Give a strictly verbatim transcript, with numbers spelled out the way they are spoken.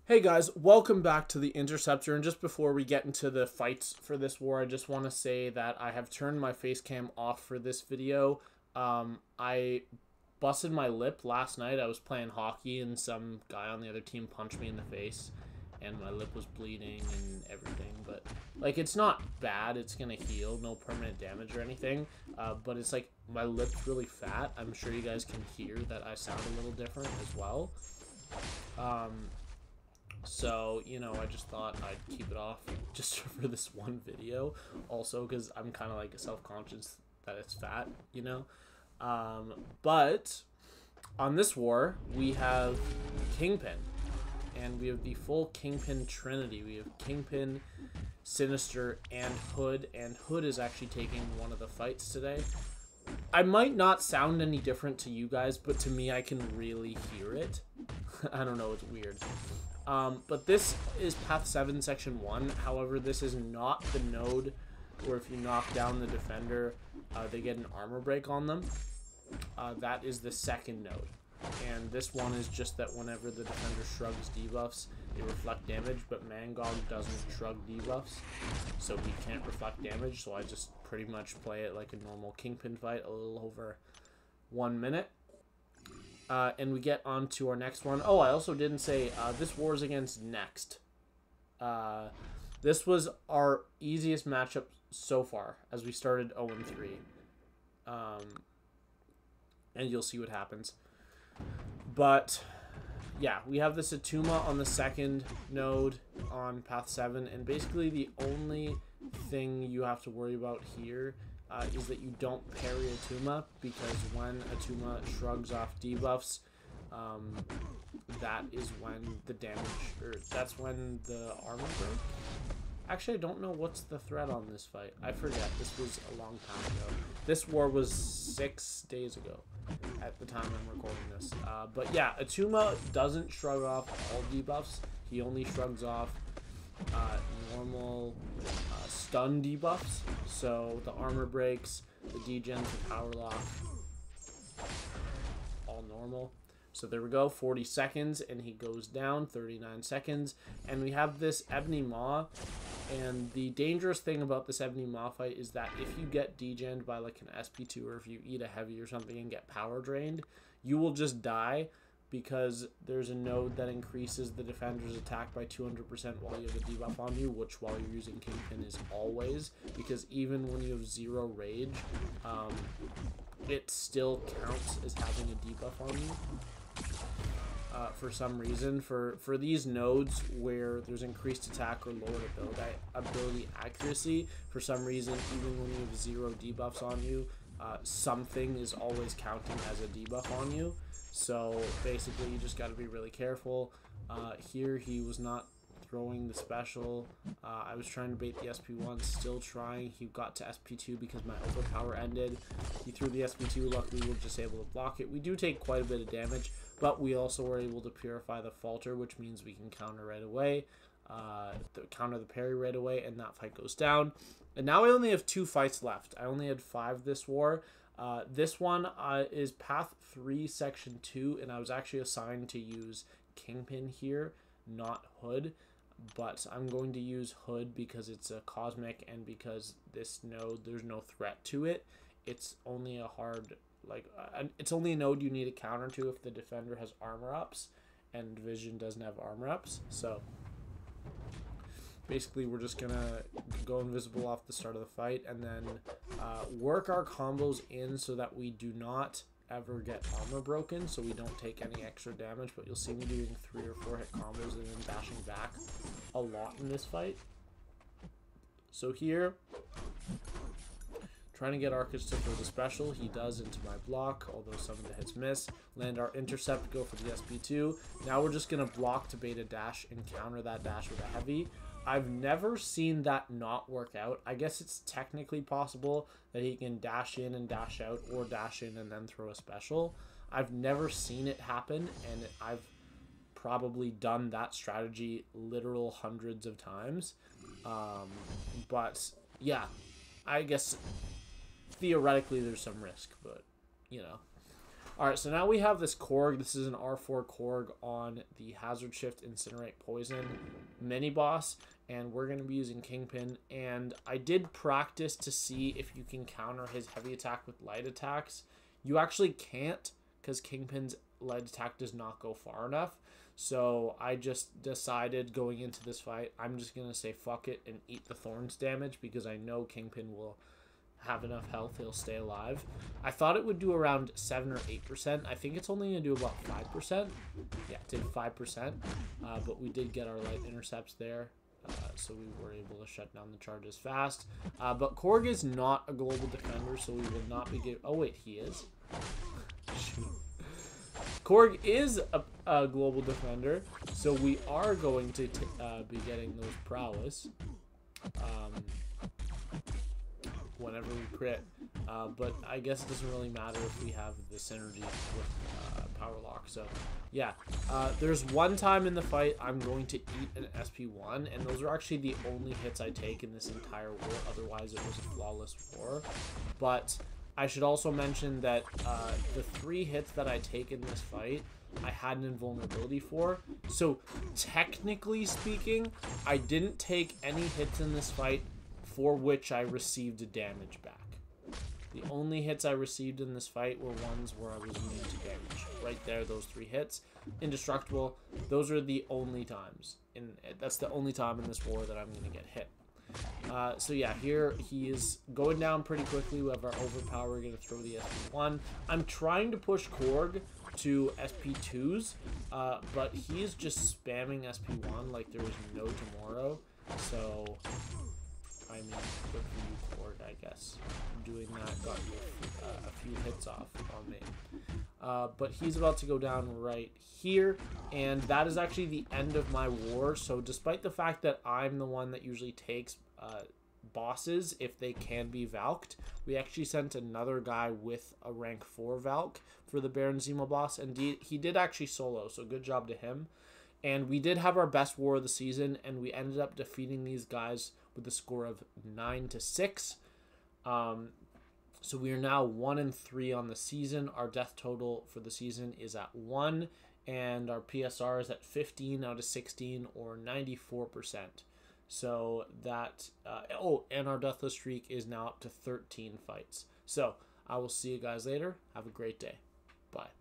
Hey guys, welcome back to the Interceptor, and just before we get into the fights for this war, I just want to say that I have turned my face cam off for this video. Um, I busted my lip last night. I was playing hockey and some guy on the other team punched me in the face, and my lip was bleeding and everything, but like it's not bad, it's gonna heal, no permanent damage or anything, uh, but it's like my lip's really fat. I'm sure you guys can hear that I sound a little different as well. Um... So, you know, I just thought I'd keep it off just for this one video. Also, because I'm kind of like self-conscious that it's fat, you know. Um, but on this war, we have Kingpin. And we have the full Kingpin trinity. We have Kingpin, Sinister, and Hood. And Hood is actually taking one of the fights today. I might not sound any different to you guys, but to me, I can really hear it. I don't know, it's weird. Um, but this is Path seven, Section one. However, this is not the node where if you knock down the defender, uh, they get an armor break on them. Uh, that is the second node. And this one is just that whenever the defender shrugs debuffs, they reflect damage, but Mangog doesn't shrug debuffs, so he can't reflect damage, so I just pretty much play it like a normal Kingpin fight, a little over one minute. Uh, and we get on to our next one. Oh, I also didn't say, uh, this war is against Next. Uh, this was our easiest matchup so far, as we started oh and three. Um, and you'll see what happens. But, yeah, we have this Atuma on the second node on Path seven, and basically the only thing you have to worry about here Uh, is that you don't parry Atuma, because when Atuma shrugs off debuffs, um, that is when the damage, or that's when the armor break. Actually, I don't know what's the threat on this fight. I forget. This was a long time ago. This war was six days ago at the time I'm recording this. Uh, but yeah, Atuma doesn't shrug off all debuffs. He only shrugs off uh, normal uh, stun debuffs. So the armor breaks, the degens, the power lock, all normal. So there we go, forty seconds, and he goes down, thirty-nine seconds. And we have this Ebony Maw, and the dangerous thing about this Ebony Maw fight is that if you get degened by like an S P two, or if you eat a heavy or something and get power drained, you will just die, because there's a node that increases the defender's attack by two hundred percent while you have a debuff on you, which while you're using Kingpin is always, because even when you have zero rage, um, it still counts as having a debuff on you. Uh, for some reason, for, for these nodes where there's increased attack or lowered ability, ability accuracy, for some reason, even when you have zero debuffs on you, uh, something is always counting as a debuff on you. So basically, you just got to be really careful. Uh, here, he was not throwing the special. Uh, I was trying to bait the S P one, still trying. He got to S P two because my overpower ended. He threw the S P two. Luckily, we were just able to block it. We do take quite a bit of damage, but we also were able to purify the falter, which means we can counter right away. Uh, the, counter the parry right away, and that fight goes down. And now I only have two fights left. I only had five this war. Uh, this one uh, is Path three, Section two, and I was actually assigned to use Kingpin here, not Hood. But I'm going to use Hood because it's a Cosmic, and because this node, there's no threat to it. It's only a hard, like, uh, it's only a node you need a counter to if the defender has armor ups, and Vision doesn't have armor ups. So basically, we're just going to go invisible off the start of the fight, and then uh, work our combos in so that we do not ever get armor broken, so we don't take any extra damage. But you'll see me doing three or four hit combos and then dashing back a lot in this fight. So here, trying to get Arcus to throw the special. He does into my block, although some of the hits miss. Land our intercept, go for the S P two. Now we're just going to block to bait a dash and counter that dash with a heavy. I've never seen that not work out. I guess it's technically possible that he can dash in and dash out, or dash in and then throw a special. I've never seen it happen, and I've probably done that strategy literal hundreds of times. Um, but yeah, I guess theoretically there's some risk, but you know. Alright, so now we have this Korg. This is an R four Korg on the Hazard Shift Incinerate Poison mini boss. And we're going to be using Kingpin. And I did practice to see if you can counter his heavy attack with light attacks. You actually can't, because Kingpin's light attack does not go far enough. So I just decided going into this fight, I'm just going to say fuck it and eat the Thorns damage, because I know Kingpin will have enough health, he'll stay alive. I thought it would do around seven or eight percent. I think it's only going to do about five percent. Yeah, it did five percent. Uh, but we did get our light intercepts there. Uh, so we were able to shut down the charges fast. Uh, but Korg is not a global defender, so we will not be giving... Oh, wait, he is? Korg is a, a global defender, so we are going to t uh, be getting those prowess um, whenever we crit. Uh, but I guess it doesn't really matter if we have the synergy with uh, power lock. So yeah, uh, there's one time in the fight I'm going to eat an S P one, and those are actually the only hits I take in this entire war. Otherwise it was a flawless war. But I should also mention that uh, the three hits that I take in this fight, I had an invulnerability for. So technically speaking, I didn't take any hits in this fight for which I received a damage back. The only hits I received in this fight were ones where I was immune to damage. Right there, those three hits. Indestructible. Those are the only times. And that's the only time in this war that I'm going to get hit. Uh, so yeah, here he is going down pretty quickly. We have our overpower. We're going to throw the S P one. I'm trying to push Korg to S P twos, uh, but he is just spamming S P one like there is no tomorrow. So, I mean, good for you, Korg, I guess. Doing that got you a, uh, a few hits off on me. Uh, but he's about to go down right here, and that is actually the end of my war. So despite the fact that I'm the one that usually takes uh, bosses if they can be Valked, we actually sent another guy with a rank four Valk for the Baron Zemo boss, and he did actually solo, so good job to him. And we did have our best war of the season, and we ended up defeating these guys with a score of nine to six. Um, so we are now one and three on the season. Our death total for the season is at one, and our P S R is at fifteen out of sixteen, or ninety-four percent. So that uh, oh, and our deathless streak is now up to thirteen fights. So I will see you guys later. Have a great day. Bye.